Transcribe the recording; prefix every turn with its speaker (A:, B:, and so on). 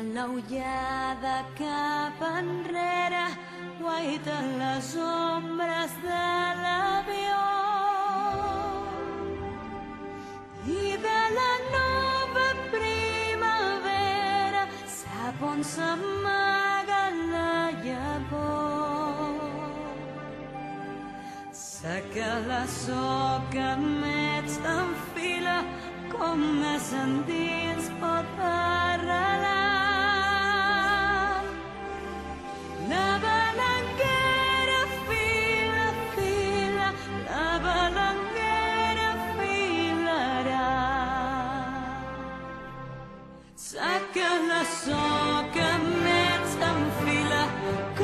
A: la ullada cap enrere, guaiten les ombres de l'avió. I de la nova primavera sap on s'amaga la llavor. Sé que la soca més s'enfila com més endins pot arrelar. La balanguera fila, fila, la balanguera filarà. Sé que la soca més s'enfila